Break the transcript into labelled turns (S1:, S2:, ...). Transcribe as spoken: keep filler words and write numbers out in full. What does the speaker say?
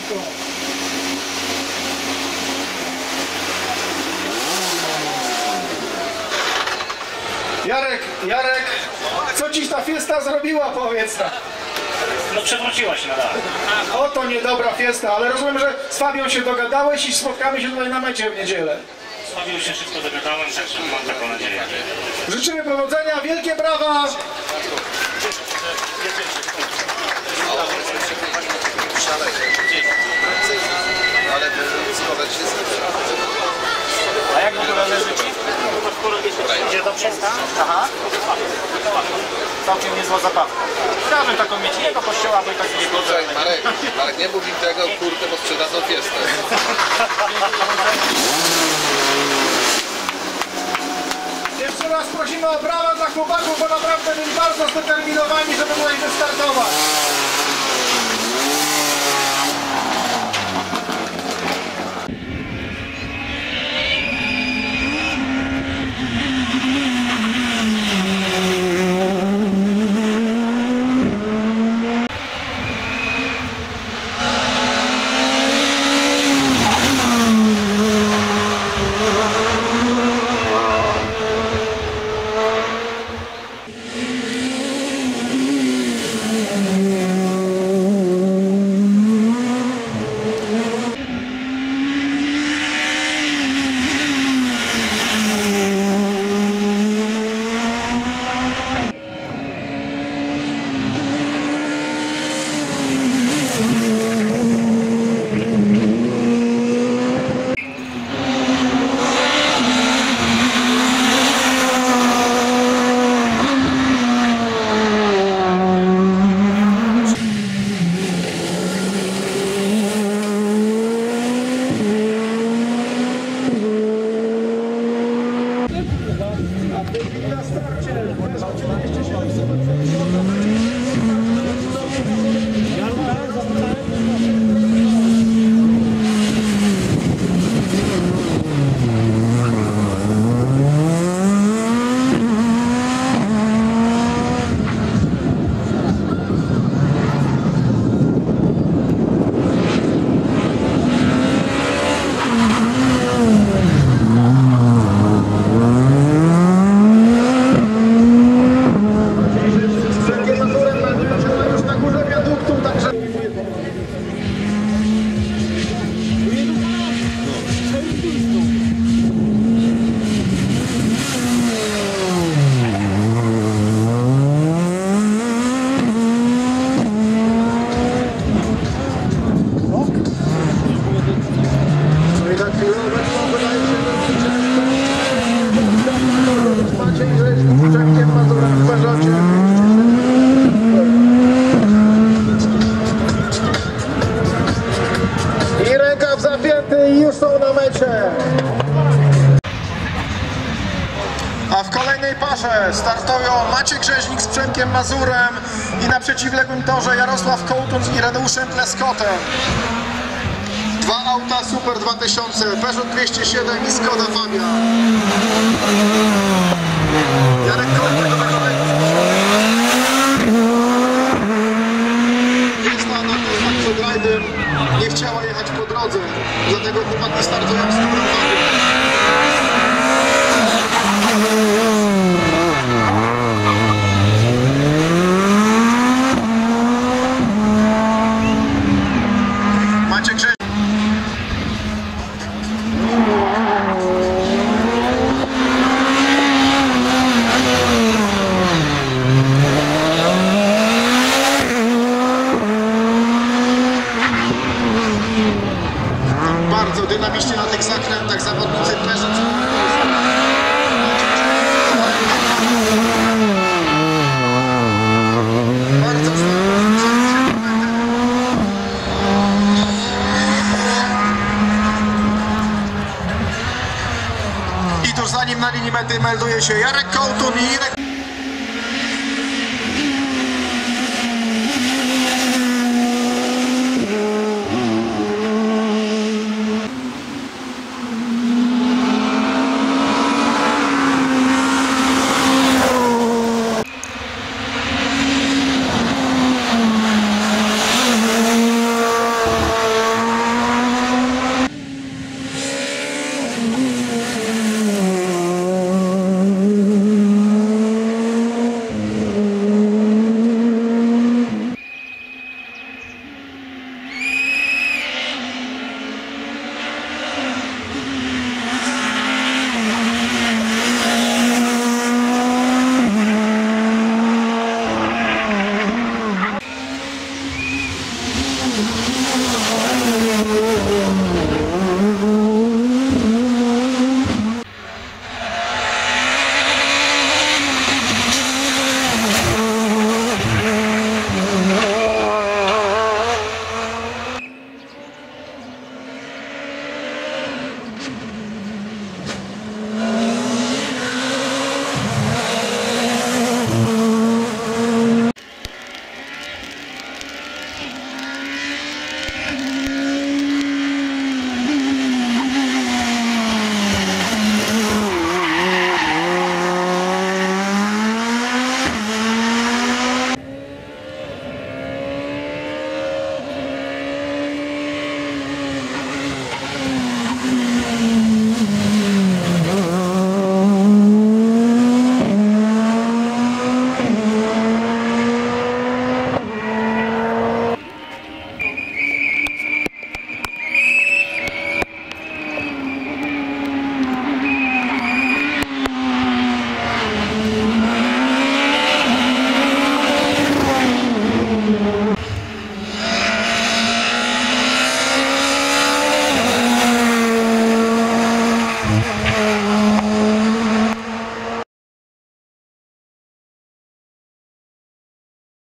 S1: wszystko. Jarek, Jarek, co ci ta fiesta zrobiła, powiedz nam?
S2: No przewróciła się na dach.
S1: Oto niedobra fiesta, ale rozumiem, że z Fabią się dogadałeś i spotkamy się tutaj na mecie w niedzielę.
S2: Z Fabią się wszystko dogadałem, także mam taką nadzieję.
S1: Życzymy powodzenia, wielkie brawa!
S3: Ale schować się
S2: A jak w ogóle leży ci? Idzie do przesta? Aha. Całkiem niezła zabawka. Chciałbym taką mieć, nie do kościoła, bo i tak nie
S3: Słuchaj, Marek, Marek, nie mów im tego, kurde, bo sprzedadzą fiestę.
S1: Jeszcze raz prosimy o brawa dla chłopaków, bo naprawdę byli bardzo zdeterminowani, żeby tutaj wystartować. I rękaw zapięty i już są na mecie. A w kolejnej parze startują Maciek Rzeźnik z Przemkiem Mazurem i na przeciwległym torze Jarosław Kołtun z Ireneuszem Tleskottem. Dwa auta Super dwa tysiące, Peugeot dwieście siedem i Skoda Fabia. Jarek Kołtun do kolejnego. Jest na nakosach przed rajdem, nie chciała jechać po drodze, dlatego chłopaki startują z Superą Fabią. Maciek Rzeźnik. Bardzo dynamicznie na tych zakrętach zawodnicy Peugeot. Bardzo I tuż za nim na linii mety melduje się Jarek Kołtun i Irek